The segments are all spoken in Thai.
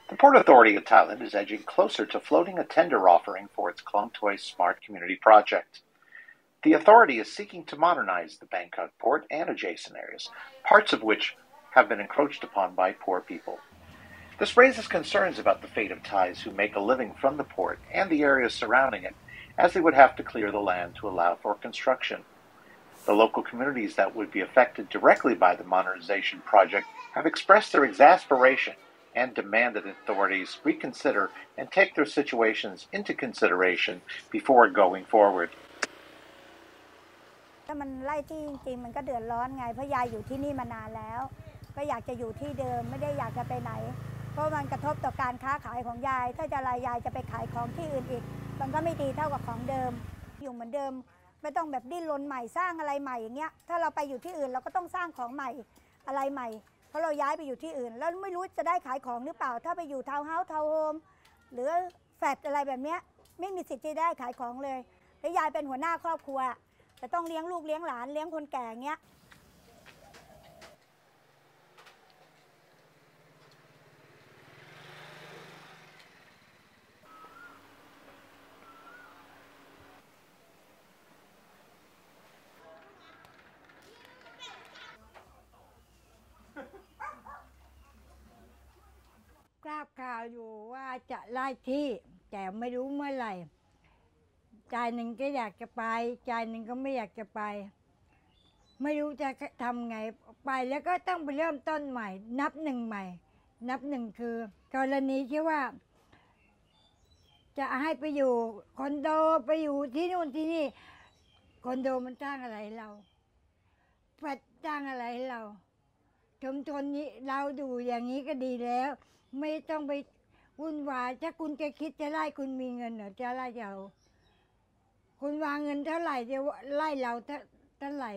The Port Authority of Thailand is edging closer to floating a tender offering for its Klong Toi Smart Community project. The authority is seeking to modernize the Bangkok port and adjacent areas, parts of which have been encroached upon by poor people. This raises concerns about the fate of Thais who make a living from the port and the areas surrounding it, as they would have to clear the land to allow for construction. The local communities that would be affected directly by the modernization project have expressed their exasperation and demanded authorities reconsider and take their situations into consideration before going forward. ถ้ามันไล่ที่จริงๆมันก็เดือดร้อนไงเพราะยายอยู่ที่นี่มานานแล้วก็อยากจะอยู่ที่เดิมไม่ได้อยากจะไปไหนเพราะมันกระทบต่อการค้าขายของยายถ้าจะรายยายจะไปขายของที่อื่นอีกมันก็ไม่ดีเท่ากับของเดิมอยู่เหมือนเดิมไม่ต้องแบบดิ้นรนใหม่สร้างอะไรใหม่อย่างเงี้ยถ้าเราไปอยู่ที่อื่นเราก็ต้องสร้างของใหม่อะไรใหม่เพราะเราย้ายไปอยู่ที่อื่นแล้วไม่รู้จะได้ขายของหรือเปล่าถ้าไปอยู่ทาวน์เฮาส์ทาวน์โฮมหรือแฟลตอะไรแบบเนี้ยไม่มีสิทธิ์ที่ได้ขายของเลยแล้วยายเป็นหัวหน้าครอบครัวแต่ต้องเลี้ยงลูกเลี้ยงหลานเลี้ยงคนแก่เงี้ยทราบข่าวอยู่ว่าจะไล่ที่แต่ไม่รู้เมื่อไหร่ใจหนึ่งก็อยากจะไปใจหนึ่งก็ไม่อยากจะไปไม่รู้จะทำไงไปแล้วก็ต้องไปเริ่มต้นใหม่นับหนึ่งใหม่นับหนึ่งคือกรณีที่ว่าจะให้ไปอยู่คอนโดไปอยู่ที่นู่นที่นี่คอนโดมันจ้างอะไรเราแฟลตจ้างอะไรเราชุมชนนี้เราดูอย่างนี้ก็ดีแล้วไม่ต้องไปวุ่นวายถ้าคุณจะคิดจะไล่คุณมีเงินเหรอจะไล่เราคุณวางเงินเท่าไหร่จะไล่เราเท่าไหร่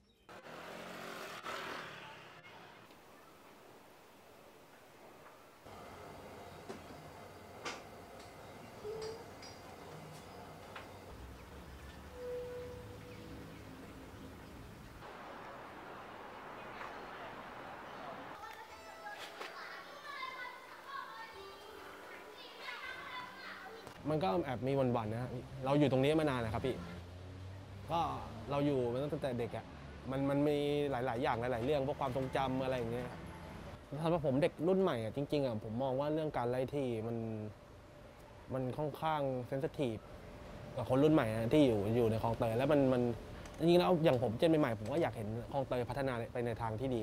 มันก็แอบมีวันๆนะเราอยู่ตรงนี้มานานนะครับพี่ก็เราอยู่มาตั้งแต่เด็กอ่ะมันมีหลายๆอย่างหลายๆเรื่องพวกความทรงจำอะไรอย่างเงี้ยสำหรับผมเด็กรุ่นใหม่อ่ะจริงๆอ่ะผมมองว่าเรื่องการไล่ที่มันค่อนข้างเซนซิทีฟกับคนรุ่นใหม่ที่อยู่ในคลองเตยแล้วมันจริงๆแล้วอย่างผมเจนใหม่ๆผมก็อยากเห็นคลองเตยพัฒนาไปในทางที่ดี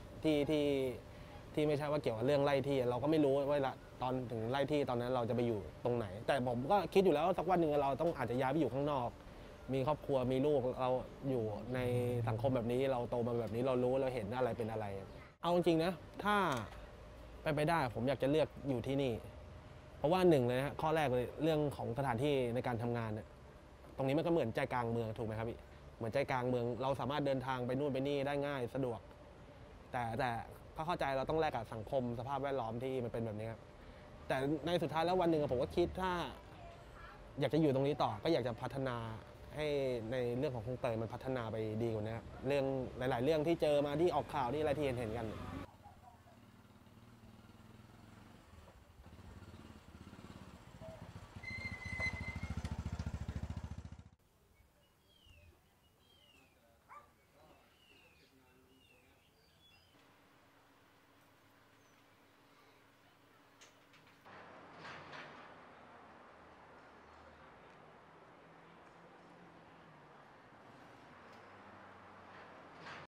ที่ไม่ใช่ว่าเกี่ยวกับเรื่องไล่ที่เราก็ไม่รู้ว่าตอนถึงไล่ที่ตอนนั้นเราจะไปอยู่ตรงไหนแต่ผมก็คิดอยู่แล้วสักวันหนึ่งเราต้องอาจจะย้ายไปอยู่ข้างนอกมีครอบครัวมีลูกเราอยู่ในสังคมแบบนี้เราโตมาแบบนี้เรารู้เราเห็นอะไรเป็นอะไรเอาจริงๆนะถ้าไปได้ผมอยากจะเลือกอยู่ที่นี่เพราะว่าหนึ่งเลยนะข้อแรกเลยเรื่องของสถานที่ในการทำงานตรงนี้มันก็เหมือนใจกลางเมืองถูกไหมครับพี่เหมือนใจกลางเมืองเราสามารถเดินทางไปนู่นไปนี่ได้ง่ายสะดวกแต่ก็เข้าใจเราต้องแลกกับสังคมสภาพแวดล้อมที่มันเป็นแบบนี้ครับแต่ในสุดท้ายแล้ววันหนึ่งผมก็คิดถ้าอยากจะอยู่ตรงนี้ต่อก็อยากจะพัฒนาให้ในเรื่องของคลองเตยมันพัฒนาไปดีกว่านี้เรื่องหลายๆเรื่องที่เจอมาที่ออกข่าวที่อะไรที่เห็นกัน